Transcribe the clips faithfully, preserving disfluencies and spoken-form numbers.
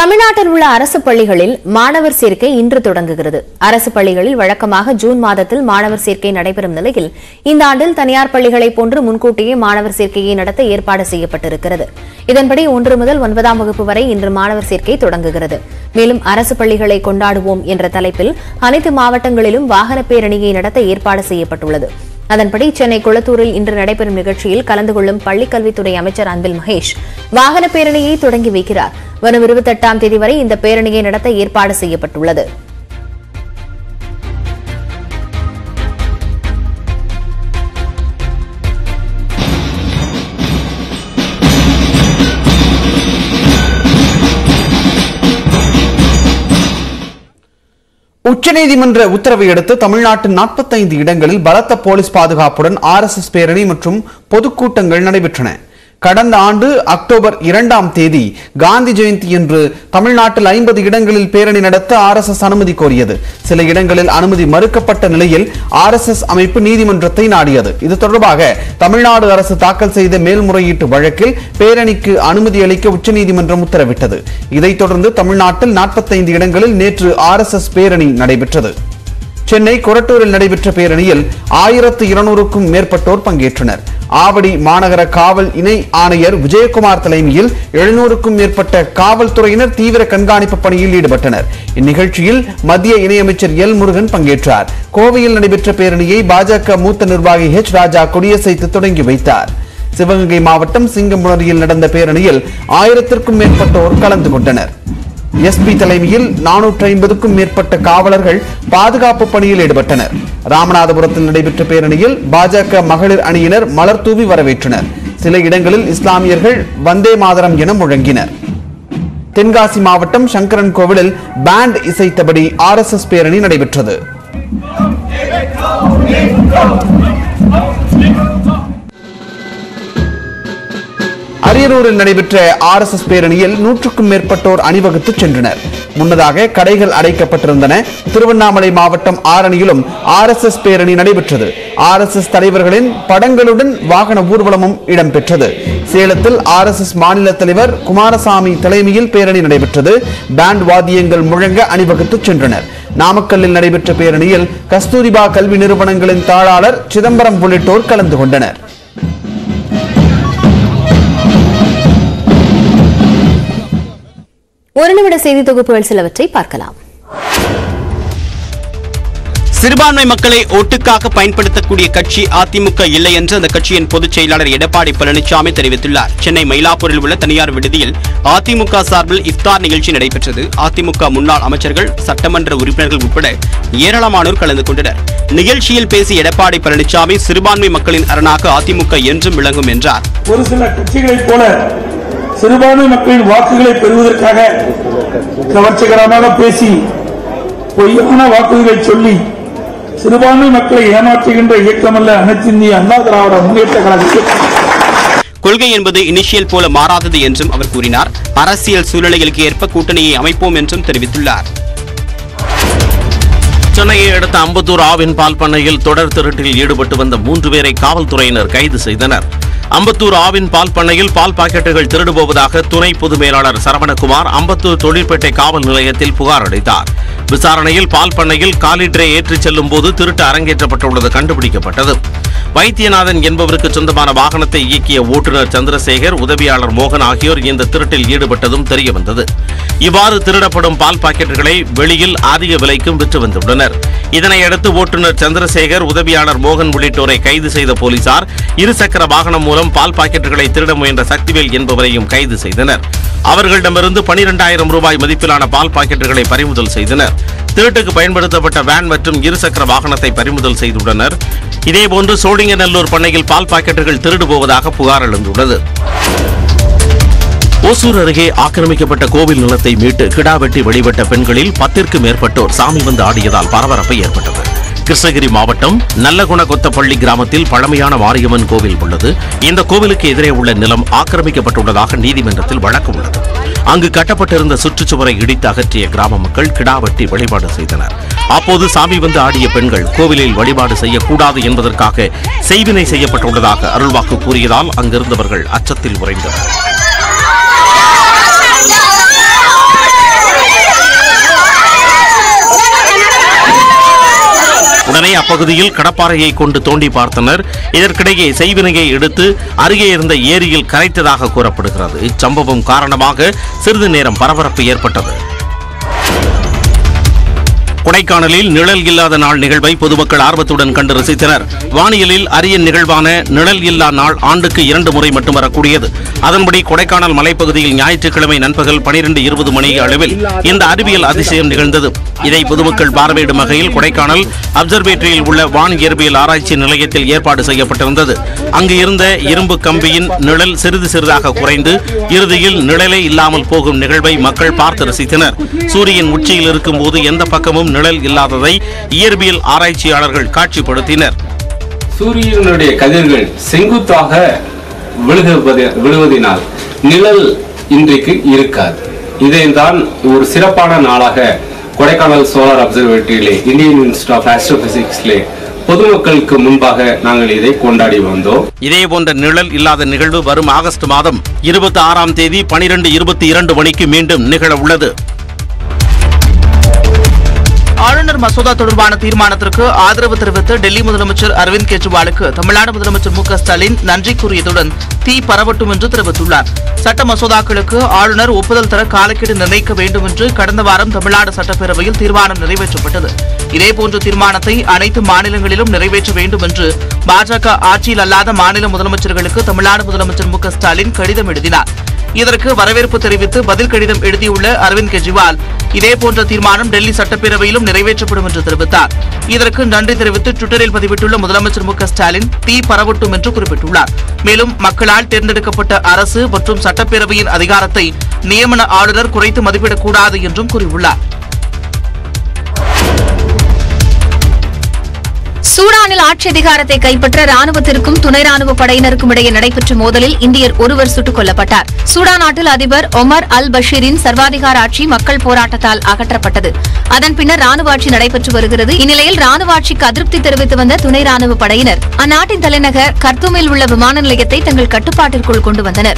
தமிழ்நாட்டில் உள்ள அரசு பள்ளிகளில் மாணவர் சேர்க்கை இன்று தொடங்குகிறது. அரசு பள்ளிகளில் வழக்கமாக ஜூன் மாதத்தில் மாணவர் சேர்க்கை நடைபெறும் நிலையில் இந்த ஆண்டில் தனியார் பள்ளிகளைப் போன்று முன்கூட்டியே மாணவர் சேர்க்கையை நடத்த ஏற்பாடு செய்யப்பட்டிருக்கிறது. இதன்படி ஒன்று முதல் ஒன்பதாம் வகுப்பு வரை இன்று மாணவர் சேர்க்கை தொடங்குகிறது. மேலும் அரசு பள்ளிகளை கொண்டாடுவோம் என்ற தலைப்பில் அனைத்து மாவட்டங்களிலும் வாகன பேரணியை நடத்த ஏற்பாடு செய்யப்பட்டுள்ளது. அதன்படி சென்னை குளத்தூரில் இன்று நடைபெறும் நிகழ்ச்சியில் கலந்து கொள்ளும் பள்ளிக்கல்வித்துறை அமைச்சர் அன்பில் மகேஷ் வாகன பேரணியை தொடங்கி வைக்கிறார். வரும் இருபத்தி எட்டாம் தேதி வரை இந்த பேரணியை நடத்த ஏற்பாடு செய்யப்பட்டுள்ளது. உச்சநீதிமன்ற உத்தரவை அடுத்து தமிழ்நாட்டின் நாற்பத்தைந்து இடங்களில் பலத்த போலீஸ் பாதுகாப்புடன் ஆர் எஸ் எஸ் பேரணி மற்றும் பொதுக்கூட்டங்கள் நடைபெற்றன. கடந்த ஆண்டு அக்டோபர் இரண்டாம் தேதி காந்தி ஜெயந்தி என்று தமிழ்நாட்டில் ஐம்பது இடங்களில் பேரணி நடத்த ஆர் எஸ் எஸ் அனுமதி கோரியது. சில இடங்களில் அனுமதி மறுக்கப்பட்ட நிலையில் ஆர் எஸ் எஸ் அமைப்பு நீதிமன்றத்தை நாடியது. இது தொடர்பாக தமிழ்நாடு அரசு தாக்கல் செய்த மேல்முறையீட்டு வழக்கில் பேரணிக்கு அனுமதி அளிக்க உச்சநீதிமன்றம் உத்தரவிட்டது. இதைத் தொடர்ந்து தமிழ்நாட்டில் நாற்பத்தைந்து இடங்களில் நேற்று ஆர் எஸ் எஸ் பேரணி நடைபெற்றது. சென்னை கொரட்டூரில் நடைபெற்ற பேரணியில் ஆயிரத்து இருநூறுக்கும் மேற்பட்டோர் பங்கேற்றனர். ஆவடி மாநகர காவல் இணை ஆணையர் விஜயகுமார் தலைமையில் எழுநூறுக்கும் மேற்பட்ட காவல்துறையினர் தீவிர கண்காணிப்பு பணியில் ஈடுபட்டனர். இந்நிகழ்ச்சியில் மத்திய இணையமைச்சர் எல் முருகன் பங்கேற்றார். கோவையில் நடைபெற்ற பேரணியை பாஜக மூத்த நிர்வாகி ஹெச் ராஜா கொடியசைத்து தொடங்கி வைத்தார். சிவகங்கை மாவட்டம் சிங்கம்புணரியில் நடந்த பேரணியில் ஆயிரத்திற்கும் மேற்பட்டோர் கலந்து கொண்டனர். எஸ்பி தலைமையில் நானூற்றி ஐம்பதுக்கும் மேற்பட்ட காவலர்கள் பாதுகாப்பு பணியில் ஈடுபட்டனர். ராமநாதபுரத்தில் நடைபெற்ற பேரணியில் பாஜக மகளிர் அணியினர் மலர் தூவி வரவேற்றனர். சில இடங்களில் இஸ்லாமியர்கள் வந்தே மாதரம் என முழங்கினர். தென்காசி மாவட்டம் சங்கரன் கோவிலில் பேண்ட் இசைத்தபடி ஆர் எஸ் எஸ் பேரணி நடைபெற்றது. அரியலூரில் நடைபெற்ற ஆர் எஸ் எஸ் பேரணியில் நூற்றுக்கும் மேற்பட்டோர் அணிவகுத்து சென்றனர். முன்னதாக கடைகள் அடைக்கப்பட்டிருந்தன. திருவண்ணாமலை மாவட்டம் ஆரணியிலும் ஆர் எஸ் எஸ் பேரணி நடைபெற்றது. ஆர் எஸ் எஸ் தலைவர்களின் படங்களுடன் வாகன ஊர்வலமும் இடம்பெற்றது. சேலத்தில் ஆர் எஸ் எஸ் மாநில தலைவர் குமாரசாமி தலைமையில் பேரணி நடைபெற்றது. பேண்ட் வாத்தியங்கள் முழங்க அணிவகுத்து சென்றனர். நாமக்கல்லில் நடைபெற்ற பேரணியில் கஸ்தூரிபா கல்வி நிறுவனங்களின் தாளாளர் சிதம்பரம் உள்ளிட்டோர் கலந்து கொண்டனர். ஒரு நிமிட செய்தி தொகுப்புகள் சிலவற்றை பார்க்கலாம். சிறுபான்மை மக்களை ஓட்டுக்காக பயன்படுத்தக்கூடிய கட்சி அதிமுக இல்லை என்று அந்த கட்சியின் பொதுச் செயலாளர் எடப்பாடி பழனிசாமி தெரிவித்துள்ளார். சென்னை மயிலாப்பூரில் உள்ள தனியார் விடுதியில் அதிமுக சார்பில் இஃப்தார் நிகழ்ச்சி நடைபெற்றது. அதிமுக முன்னாள் அமைச்சர்கள், சட்டமன்ற உறுப்பினர்கள் உட்பட ஏராளமானோர் கலந்து கொண்டனர். நிகழ்ச்சியில் பேசிய எடப்பாடி பழனிசாமி சிறுபான்மை மக்களின் அரணாக அதிமுக என்றும் விளங்கும் என்றார். ஒரு சில கட்சிகளைப் போல சிறுபான்மை மக்களின் வாக்குகளை பெறுவதற்காக கவர்ச்சிகரமாக பேசி பொய்யான வாக்குகளை சொல்லி சிறுபான்மை மக்களை ஏமாற்றுகின்ற இயக்கமல்ல அனைத்து இந்திய அண்ணா திராவிட முன்னேற்ற கழகத்தில். கொள்கை என்பது இனிஷியல் போல மாறாதது என்றும் அவர் கூறினார். அரசியல் சூழ்நிலைகளுக்கு ஏற்ப கூட்டணியை அமைப்போம் என்றும் தெரிவித்துள்ளார். சென்னையை அடுத்த அம்பத்தூர் ஆவின் பால் பண்ணையில் தொடர் திருட்டில் ஈடுபட்டு வந்த மூன்று பேரை காவல்துறையினர் கைது செய்தனர். அம்பத்தூர் ஆவின் பால் பண்ணையில் பால் பாக்கெட்டுகள் திருடு போவதாக துணை பொது மேலாளர் சரவணகுமார் அம்பத்தூர் தொழிற்பேட்டை காவல் நிலையத்தில் புகார் அளித்தார். விசாரணையில் பால் பண்ணையில் காலிட்ரே ஏற்றிச் செல்லும் போது திருட்டு அரங்கேற்றப்பட்டுள்ளது கண்டுபிடிக்கப்பட்டது. வைத்தியநாதன் என்பவருக்கு சொந்தமான வாகனத்தை இயக்கிய ஓட்டுநர் சந்திரசேகர், உதவியாளர் மோகன் ஆகியோர் இந்த திருட்டில் ஈடுபட்டதும் தெரியவந்தது. இவ்வாறு திருடப்படும் பால் பாக்கெட்டுகளை வெளியில் அதிக விலைக்கும் விற்று வந்துள்ளனர். இதனையடுத்து ஓட்டுநர் சந்திரசேகர், உதவியாளர் மோகன் உள்ளிட்டோரை கைது செய்த போலீசார் இருசக்கர வாகனம் மூலம் பால் பாக்கெட்டுகளை திருட முயன்ற சக்திவேல் என்பவரையும் கைது செய்தனர். அவர்களிடமிருந்து பனிரெண்டாயிரம் ரூபாய் மதிப்பிலான பால் பாக்கெட்டுகளை பறிமுதல் செய்தனர். திருட்டுக்கு பயன்படுத்தப்பட்ட வேன் மற்றும் இருசக்கர வாகனத்தை பறிமுதல் செய்துள்ளனர். இதேபோன்று சோழிங்கநல்லூர் பண்ணையில் பால் பாக்கெட்டுகள் திருடு போவதாக புகார் எழுந்துள்ளது. ஓசூர் அருகே ஆக்கிரமிக்கப்பட்ட கோவில் நிலத்தை மீட்டு கிடா வெட்டி வழிபட்ட பெண்களில் பத்திற்கு மேற்பட்டோர் சாமி வந்து ஆடியதால் பரபரப்பு ஏற்பட்டது. கிருஷ்ணகிரி மாவட்டம் நல்லகுணகொத்தப்பள்ளி கிராமத்தில் பழமையான மாரியம்மன் கோவில் உள்ளது. இந்த கோவிலுக்கு எதிரே உள்ள நிலம் ஆக்கிரமிக்கப்பட்டுள்ளதாக நீதிமன்றத்தில் வழக்கு உள்ளது. அங்கு கட்டப்பட்டிருந்த சுற்றுச்சுவரை இடித்து அகற்றிய கிராம மக்கள் கிடாவெட்டி வழிபாடு செய்தனர். அப்போது சாமி வந்து ஆடிய பெண்கள் கோவிலில் வழிபாடு செய்யக்கூடாது என்பதற்காக செய்வினை செய்யப்பட்டுள்ளதாக அருள்வாக்கு கூறியதால் அங்கிருந்தவர்கள் அச்சத்தில் உறைந்தனர். உடனே அப்பகுதியில் கடப்பாறையை கொண்டு தோண்டி பார்த்தனர். இதற்கிடையே செய்வினையை எடுத்து அருகே இருந்த ஏரியில் கரைத்ததாக கூறப்படுகிறது. இச்சம்பவம் காரணமாக சிறிது நேரம் பரபரப்பு ஏற்பட்டது. கொடைக்கானலில் நிழல் இல்லாத நாள் நிகழ்வை பொதுமக்கள் ஆர்வத்துடன் கண்டு ரசித்தனர். வானியலில் அரிய நிகழ்வான நிழல் இல்லா நாள் ஆண்டுக்கு இரண்டு முறை மட்டும் வரக்கூடியது. அதன்படி கொடைக்கானல் மலைப்பகுதியில் ஞாயிற்றுக்கிழமை நண்பகல் பனிரெண்டு இருபது மணி அளவில் இந்த அறிவியல் அதிசயம் நிகழ்ந்தது. இதை பொதுமக்கள் பார்வையிடும் வகையில் கொடைக்கானல் அப்சர்வேட்டரியில் உள்ள வான் இயற்பியல் ஆராய்ச்சி நிலையத்தில் ஏற்பாடு செய்யப்பட்டிருந்தது. அங்கு இருந்த இரும்பு கம்பியின் நிழல் சிறிது சிறிதாக குறைந்து இறுதியில் நிழலே இல்லாமல் போகும் நிகழ்வை மக்கள் பார்த்து ரசித்தனர். சூரியன் உச்சியில் இருக்கும் போது எந்த பக்கமும் நிழல் இல்லாததை இயற்பியல் ஆராய்ச்சியாளர்கள் காட்சிப்படுத்தினர். சூரியனுடைய கதிர்கள் செங்குத்தாக விழுவதினால் நிழல் இன்றைக்கு இருக்காது. இதைத்தான் ஒரு சிறப்பான நாளாக கொடைக்கானல் சோலார் அப்சர்வேட்டரியிலே இந்தியன் இன்ஸ்டிடியூட் ஆஃப் ஆஸ்ட்ரோபிசிக்ஸ்லே பொதுமக்களுக்கு முன்பாக நாங்கள் இதை கொண்டாடி வந்தோம். இதே போன்ற நிழல் இல்லாத நிகழ்வு வரும் ஆகஸ்ட் மாதம் இருபத்தி ஆறாம் தேதி பனிரெண்டு இருபத்தி இரண்டு மணிக்கு மீண்டும் நிகழ உள்ளது. ஆளுநர் மசோதா தொடர்பான தீர்மானத்திற்கு ஆதரவு தெரிவித்து டெல்லி முதலமைச்சர் அரவிந்த் கெஜ்ரிவாலுக்கு தமிழ்நாடு முதலமைச்சர் மு க ஸ்டாலின் நன்றி கூறியதுடன் தீ பரவட்டும் என்று தெரிவித்துள்ளார். சட்ட மசோதாக்களுக்கு ஆளுநர் ஒப்புதல் தர காலக்கெடு நிர்ணயிக்க வேண்டும் என்று கடந்த வாரம் தமிழ்நாடு சட்டப்பேரவையில் தீர்மானம் நிறைவேற்றப்பட்டது. இதேபோன்ற தீர்மானத்தை அனைத்து மாநிலங்களிலும் நிறைவேற்ற வேண்டும் என்று பாஜக ஆட்சியில் அல்லாத மாநில முதலமைச்சர்களுக்கு தமிழ்நாடு முதலமைச்சர் மு க ஸ்டாலின் கடிதம் எழுதினார். இதற்கு வரவேற்பு தெரிவித்து பதில் கடிதம் எழுதியுள்ள அரவிந்த் கெஜ்ரிவால் இதேபோன்ற தீர்மானம் டெல்லி சட்டப்பேரவையிலும் நிறைவேற்றப்படும் என்று தெரிவித்தார். இதற்கு நன்றி தெரிவித்து ட்விட்டரில் பதிவிட்டுள்ள முதலமைச்சர் மு க ஸ்டாலின் தீ பரவட்டும் என்று குறிப்பிட்டுள்ளார். மேலும் மக்களால் தேர்ந்தெடுக்கப்பட்ட அரசு மற்றும் சட்டப்பேரவையின் அதிகாரத்தை நியமன ஆளுநர் குறைத்து மதிப்பிடக்கூடாது என்றும் கூறியுள்ளார். சூடானில் ஆட்சி அதிகாரத்தை கைப்பற்ற ராணுவத்திற்கும் துணை ராணுவ படையினருக்கும் இடையே நடைபெற்ற மோதலில் இந்தியர் ஒருவர் சுட்டுக் கொல்லப்பட்டார். சூடான் நாட்டில் அதிபர் ஒமர் அல் பஷீரின் சர்வாதிகார ஆட்சி மக்கள் போராட்டத்தால் அகற்றப்பட்டது. அதன் பின்னர் ராணுவ ஆட்சி நடைபெற்று வருகிறது. இந்நிலையில் ராணுவ ஆட்சிக்கு அதிருப்தி தெரிவித்து வந்த துணை ராணுவ படையினர் அந்நாட்டின் தலைநகர் கர்த்தூமில் உள்ள விமான நிலையத்தை தங்கள் கட்டுப்பாட்டிற்குள் கொண்டு வந்தனர்.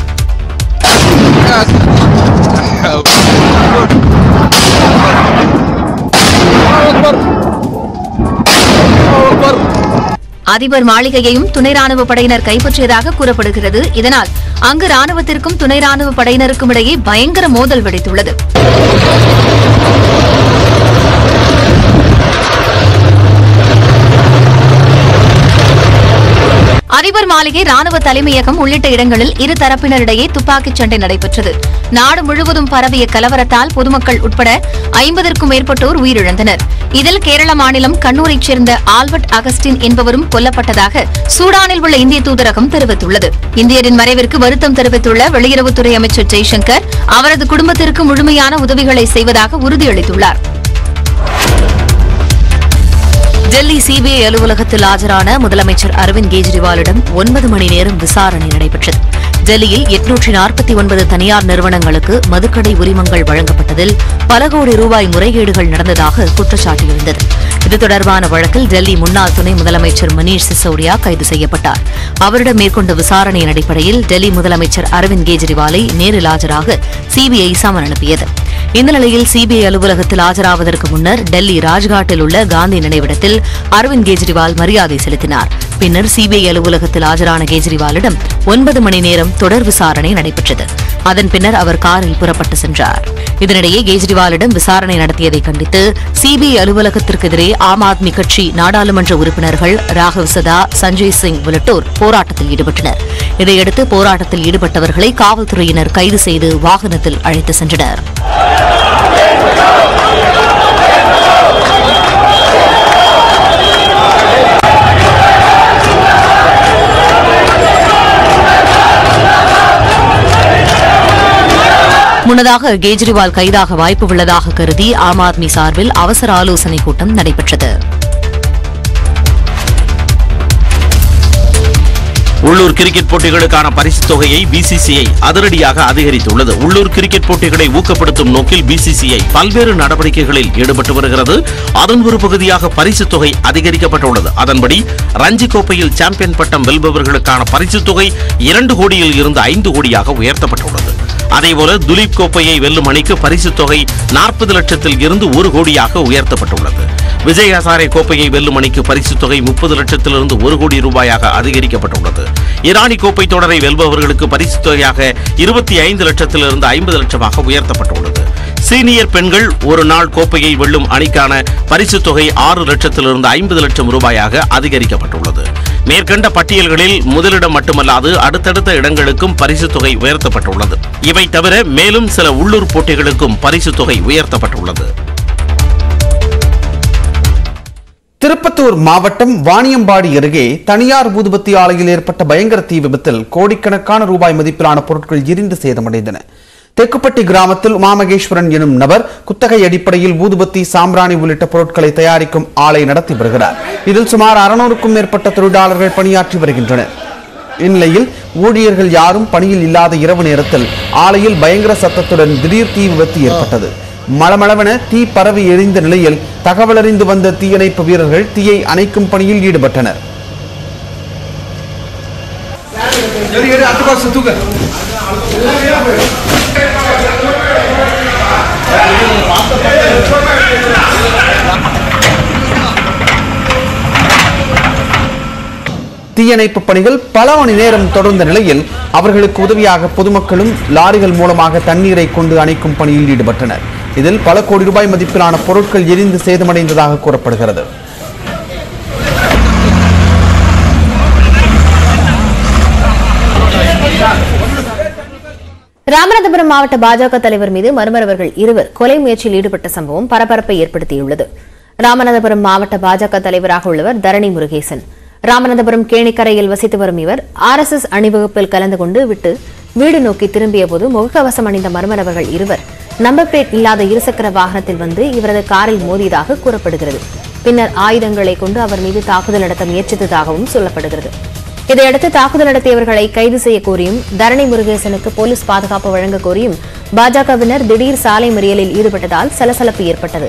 அதிபர் மாளிகையையும் துணை ராணுவ படையினர் கைப்பற்றியதாக கூறப்படுகிறது. இதனால் அங்கு ராணுவத்திற்கும் துணை ராணுவ படையினருக்கும் இடையே பயங்கர மோதல் வெடித்துள்ளது. அதிபர் மாளிகை, ராணுவ தலைமையகம் உள்ளிட்ட இடங்களில் இரு தரப்பினரிடையே துப்பாக்கிச் சண்டை நடைபெற்றது. நாடு முழுவதும் பரவிய கலவரத்தால் பொதுமக்கள் உட்பட ஐம்பதற்கும் மேற்பட்டோர் உயிரிழந்தனர். இதில் கேரள மாநிலம் கண்ணூரைச் சேர்ந்த ஆல்பர்ட் அகஸ்டின் என்பவரும் கொல்லப்பட்டதாக சூடானில் உள்ள இந்திய தூதரகம் தெரிவித்துள்ளது. இந்தியரின் மறைவிற்கு வருத்தம் தெரிவித்துள்ள வெளியுறவுத்துறை அமைச்சர் ஜெய்சங்கர் அவரது குடும்பத்திற்கு முழுமையான உதவிகளை செய்வதாக உறுதியளித்துள்ளார். டெல்லி சிபிஐ அலுவலகத்தில் ஆஜரான முதலமைச்சர் அரவிந்த் கெஜ்ரிவாலிடம் ஒன்பது மணி நேரம் விசாரணை நடைபெற்றது. டெல்லியில் எட்நூற்றி நாற்பத்தி ஒன்பது தனியார் நிறுவனங்களுக்கு மதுக்கடை உரிமங்கள் வழங்கப்பட்டதில் பல கோடி ரூபாய் முறைகேடுகள் நடந்ததாக குற்றச்சாட்டு எழுந்தது. இது தொடர்பான வழக்கில் டெல்லி முன்னாள் துணை முதலமைச்சர் மணீஷ் சிசோடியா கைது செய்யப்பட்டார். அவரிடம் மேற்கொண்ட விசாரணையின் அடிப்படையில் டெல்லி முதலமைச்சர் அரவிந்த் கெஜ்ரிவாலை நேரில் ஆஜராக சிபிஐ சமன் அனுப்பியது. இந்த நிலையில் சிபிஐ அலுவலகத்தில் ஆஜராவதற்கு முன்னர் டெல்லி ராஜ்காட்டில் உள்ள காந்தி நினைவிடத்தில் அரவிந்த் கெஜ்ரிவால் மரியாதை செலுத்தினார். பின்னர் சிபிஐ அலுவலகத்தில் ஆஜரான கெஜ்ரிவாலிடம் ஒன்பது மணி நேரம் தொடர் விசாரணை நடைபெற்றது. அதன் பின்னர் அவர் காரில் புறப்பட்டு சென்றார். இதனிடையே கெஜ்ரிவாலிடம் விசாரணை நடத்தியதை கண்டித்து சிபிஐ அலுவலகத்திற்கு எதிரே ஆம் ஆத்மி கட்சி நாடாளுமன்ற உறுப்பினர்கள் ராகவ் சதா, சஞ்சய் சிங் உள்ளிட்டோர் போராட்டத்தில் ஈடுபட்டனர். இதையடுத்து போராட்டத்தில் ஈடுபட்டவர்களை காவல்துறையினர் கைது செய்து வாகனத்தில் அழைத்து சென்றனர். முன்னதாக கெஜ்ரிவால் கைதாக வாய்ப்பு உள்ளதாக கருதி ஆம் ஆத்மி சார்பில் அவசர ஆலோசனைக் கூட்டம் நடைபெற்றது. உள்ளூர் கிரிக்கெட் போட்டிகளுக்கான பரிசுத் தொகையை பிசிசிஐ அதிரடியாக அதிகரித்துள்ளது. உள்ளூர் கிரிக்கெட் போட்டிகளை ஊக்கப்படுத்தும் நோக்கில் பிசிசிஐ பல்வேறு நடவடிக்கைகளில் ஈடுபட்டு வருகிறது. அதன் ஒரு பகுதியாக பரிசுத் தொகை அதிகரிக்கப்பட்டுள்ளது. அதன்படி ரஞ்சி கோப்பையில் சாம்பியன் பட்டம் வெல்பவர்களுக்கான பரிசுத் தொகை இரண்டு கோடியில் இருந்து ஐந்து கோடியாக உயர்த்தப்பட்டுள்ளது. அதேபோல துலீப் கோப்பையை வெல்லும் அணிக்கு பரிசுத் தொகை நாற்பது லட்சத்தில் இருந்து ஒரு கோடியாக உயர்த்தப்பட்டுள்ளது. விஜய் ஹசாரே கோப்பையை வெல்லும் அணிக்கு பரிசுத் தொகை முப்பது லட்சத்திலிருந்து ஒரு கோடி ரூபாயாக அதிகரிக்கப்பட்டுள்ளது. இரானி கோப்பை தொடரை வெல்பவர்களுக்கு பரிசுத் தொகையாக இருபத்தி ஐந்து லட்சத்திலிருந்து ஐம்பது லட்சமாக உயர்த்தப்பட்டுள்ளது. சீனியர் பெண்கள் ஒரு நாள் கோப்பையை வெல்லும் அணிக்கான பரிசுத் தொகை ஆறு லட்சத்திலிருந்து ஐம்பது லட்சம் ரூபாயாக அதிகரிக்கப்பட்டுள்ளது. மேற்கண்ட பட்டியல்களில் முதலிடம் மட்டுமல்லாது அடுத்தடுத்த இடங்களுக்கும் பரிசுத் தொகை உயர்த்தப்பட்டுள்ளது. இவை தவிர மேலும் சில உள்ளூர் போட்டிகளுக்கும் பரிசுத் தொகை உயர்த்தப்பட்டுள்ளது. திருப்பத்தூர் மாவட்டம் வாணியம்பாடி அருகே தனியார் ஊதுபத்தி ஆலையில் ஏற்பட்ட பயங்கர தீ விபத்தில் கோடிக்கணக்கான ரூபாய் மதிப்பிலான பொருட்கள் எரிந்து சேதமடைந்தன. தெக்குப்பட்டி கிராமத்தில் உமாமகேஸ்வரன் எனும் நபர் குத்தகை அடிப்படையில் ஊதுபத்தி, சாம்பிராணி உள்ளிட்ட பொருட்களை தயாரிக்கும் ஆலை நடத்தி வருகிறார். இதில் சுமார் அறுநூறுக்கும் மேற்பட்ட தொழிலாளர்கள் பணியாற்றி வருகின்றனர். இந்நிலையில் ஊழியர்கள் யாரும் பணியில் இல்லாத இரவு நேரத்தில் ஆலையில் பயங்கர சத்தத்துடன் திடீர் தீ விபத்து ஏற்பட்டது. மளமளவென தீ பரவி எரிந்த நிலையில் தகவல் அறிந்து வந்த தீயணைப்பு வீரர்கள் தீயை அணைக்கும் பணியில் ஈடுபட்டனர். தீயணைப்பு பணிகள் பல மணி நேரம் தொடர்ந்த நிலையில் அவர்களுக்கு உதவியாக பொதுமக்களும் லாரிகள் மூலமாக தண்ணீரை கொண்டு அணைக்கும் பணியில் ஈடுபட்டனர். இதில் பல கோடி ரூபாய் மதிப்பிலான பொருட்கள் எரிந்து சேதமடைந்ததாக கூறப்படுகிறது. ராமநாதபுரம் மாவட்ட பாஜக தலைவர் மீது மர்மரவர்கள் இருவர் கொலை முயற்சியில் ஈடுபட்ட சம்பவம் பரபரப்பை ஏற்படுத்தியுள்ளது. ராமநாதபுரம் மாவட்ட பாஜக தலைவராக உள்ளவர் தரணி முருகேசன். ராமநாதபுரம் கேணிக்கரையில் வசித்து வரும் இவர் ஆர் எஸ் எஸ் அணிவகுப்பில் கலந்து கொண்டு விட்டு வீடு நோக்கி திரும்பிய போது முகக்கவசம் அணிந்த மர்மரவர்கள் இருவர் நம்பர் பிளேட் இல்லாத இருசக்கர வாகனத்தில் வந்து இவரது காரில் மோதியதாக கூறப்படுகிறது. பின்னர் ஆயுதங்களை கொண்டு அவர் மீது தாக்குதல் நடத்த முயற்சித்ததாகவும் சொல்லப்படுகிறது. இதையடுத்து தாக்குதல் நடத்தியவர்களை கைது செய்ய கோரியும் தரணி முருகேசனுக்கு போலீஸ் பாதுகாப்பு வழங்க கோரியும் பாஜகவினர் திடீர் சாலை மறியலில் ஈடுபட்டதால் சலசலப்பு ஏற்பட்டது.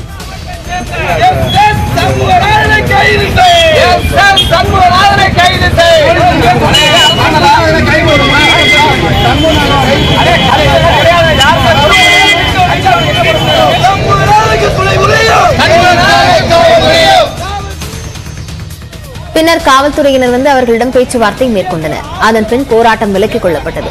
பின்னர் காவல்துறையினர் வந்து அவர்களிடம் பேச்சுவார்த்தை மேற்கொண்டனர். அதன் பின் போராட்டம் விலக்கிக் கொள்ளப்பட்டது.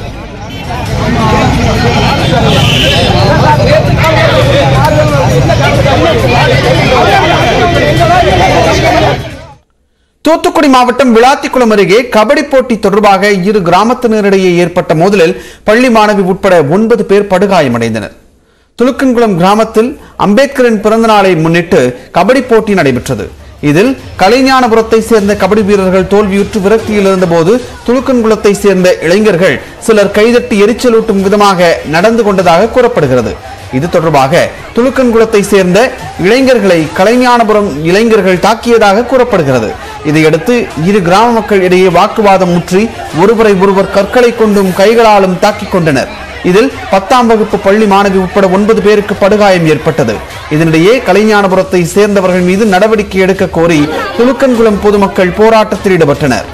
தூத்துக்குடி மாவட்டம் விளாத்திக்குளம் அருகே கபடி போட்டி தொடர்பாக இரு கிராமத்தினரிடையே ஏற்பட்ட மோதலில் பள்ளி மாணவி உட்பட ஒன்பது பேர் படுகாயமடைந்தனர். துலுக்கன்குளம் கிராமத்தில் அம்பேத்கரின் பிறந்த நாளை முன்னிட்டு கபடி போட்டி நடைபெற்றது. இதில் கலைஞானபுரத்தை சேர்ந்த கபடி வீரர்கள் தோல்வியுற்று விரக்தியில் இருந்தபோது துலுக்கன்குளத்தை சேர்ந்த இளைஞர்கள் சிலர் கைதட்டி எரிச்சலூட்டும் விதமாக நடந்து கொண்டதாக கூறப்படுகிறது. இது தொடர்பாக துலுக்கன்குளத்தை சேர்ந்த இளைஞர்களை கலைஞானபுரம் இளைஞர்கள் தாக்கியதாக கூறப்படுகிறது. இதையடுத்து இரு கிராம மக்கள் இடையே வாக்குவாதம் முற்றி ஒருவரை ஒருவர் கற்களை கொண்டும் கைகளாலும் தாக்கிக் கொண்டனர். இதில் பத்தாம் வகுப்பு பள்ளி மாணவி உட்பட ஒன்பது பேருக்கு படுகாயம் ஏற்பட்டது. இதனிடையே கலைஞானபுரத்தை சேர்ந்தவர்கள் மீது நடவடிக்கை எடுக்க கோரி துலுக்கன்குளம் பொதுமக்கள் போராட்டத்தில் ஈடுபட்டனர்.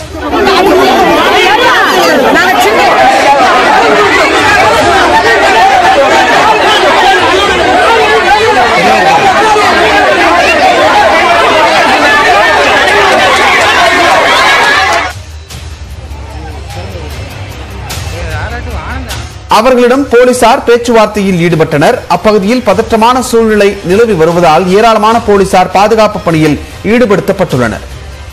அவர்களிடம் போலீசார் பேச்சுவார்த்தையில் ஈடுபட்டனர். அப்பகுதியில் பதற்றமான சூழ்நிலை நிலவி வருவதால் ஏராளமான போலீசார் பாதுகாப்பு பணியில் ஈடுபடுத்தப்பட்டுள்ளனர்.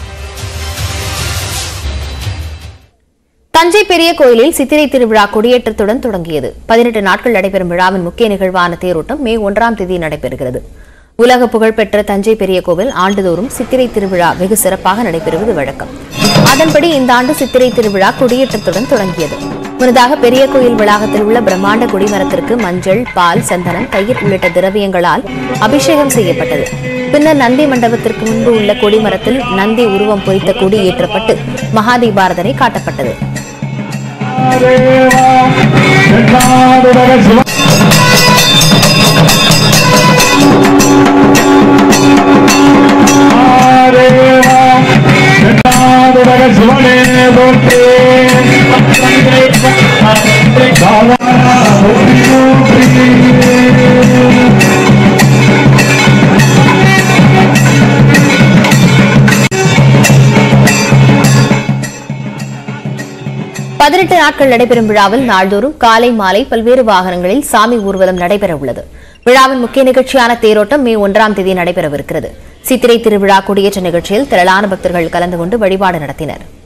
தஞ்சை பெரிய கோயிலில் சித்திரை திருவிழா கொடியேற்றத்துடன் தொடங்கியது. பதினெட்டு நாட்கள் நடைபெறும் விழாவின் முக்கிய நிகழ்வான தேரோட்டம் மே ஒன்றாம் தேதி நடைபெறுகிறது. உலக புகழ்பெற்ற தஞ்சை பெரிய கோவில் ஆண்டுதோறும் சித்திரை திருவிழா வெகு சிறப்பாக நடைபெறுவது வழக்கம். அதன்படி இந்த ஆண்டு சித்திரை திருவிழா கொடியேற்றத்துடன் தொடங்கியது. முன்னதாக பெரிய கோயில் வளாகத்தில் உள்ள பிரம்மாண்ட கொடிமரத்திற்கு மஞ்சள், பால், சந்தனம், தயிர் உள்ளிட்ட திரவியங்களால் அபிஷேகம் செய்யப்பட்டது. பின்னர் நந்தி மண்டபத்திற்கு முன்பு உள்ள கொடிமரத்தில் நந்தி உருவம் பொறித்த கொடி ஏற்றப்பட்டு மகாதீபாரதனை காட்டப்பட்டது. பதினெட்டு நாட்கள் நடைபெறும் விழாவில் நாள்தோறும் காலை மாலை பல்வேறு வாகனங்களில் சாமி ஊர்வலம் நடைபெற உள்ளது. விழாவின் முக்கிய நிகழ்ச்சியான தேரோட்டம் மே ஒன்றாம் தேதி நடைபெறவிருக்கிறது. சித்திரை திருவிழா கொடியேற்ற நிகழ்ச்சியில் திரளான பக்தர்கள் கலந்து கொண்டு வழிபாடு நடத்தினர்.